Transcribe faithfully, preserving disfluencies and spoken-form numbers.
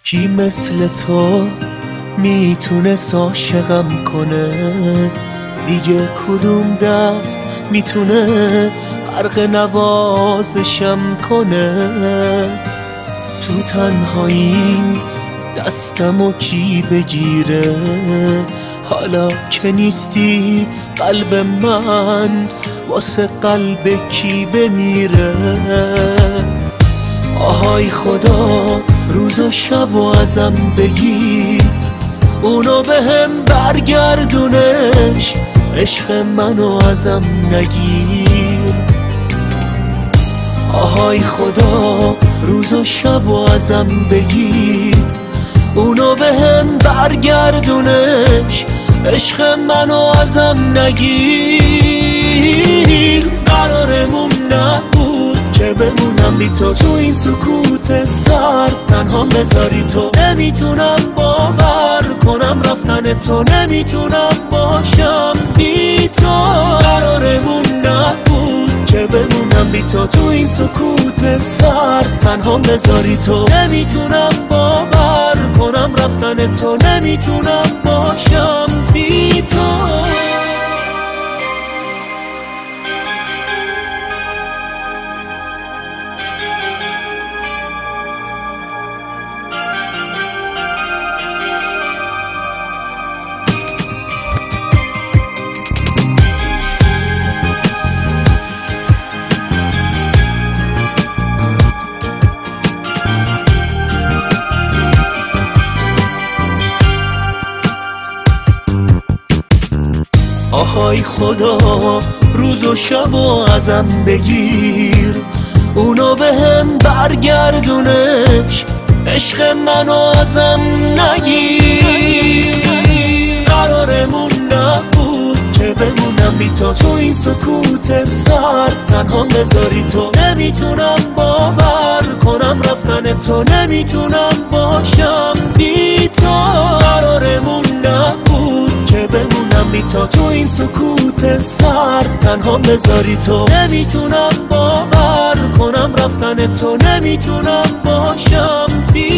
کی مثل تو میتونه عاشقم کنه؟ دیگه کدوم دست میتونه غرق نوازشم کنه؟ تو تنهایی دستمو کی بگیره؟ حالا که نیستی قلب من واسه قلب کی بمیره؟ آهای خدا روز و شب و ازم بگیر، اونو به هم برگردونش، عشق منو ازم نگیر. آهای خدا روز و شب و ازم بگیر، اونو به هم برگردونش، عشق منو ازم نگیر. قرارمون نبود که بمونم بی تو، تو این سکوت سرد تنها بذاری تو. نمیتونم باور کنم رفتن تو، نمیتونم باشم بی تو. قرارمون نبود که بمونم بی تو، تو این سکوت سرد تنها بذاری تو. نمیتونم باور کنم رفتن تو، نمیتونم باشم بی تو. آهای خدا روز و شب و ازم بگیر، اونو به هم برگردونش، عشق منو ازم نگیر. قرارمون نبود که بمونم بی تو، تو این سکوت سرد تنها بذاری تو. نمیتونم باور کنم رفتن تو، نمیتونم باشم بی تو. قرارمون نبود که بمونم بی تو، تو این سکوت سرد تنها بذاری تو. نمیتونم باور کنم رفتن تو، نمیتونم باشم بی